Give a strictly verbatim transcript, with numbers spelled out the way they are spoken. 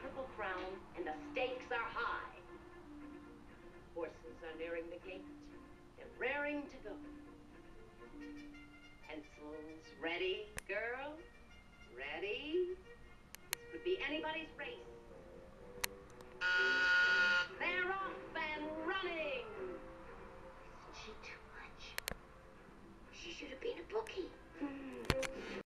triple crown, and the stakes are high. Horses are nearing the gate. They're raring to go. Pencils ready, girl? Ready? This could be anybody's race.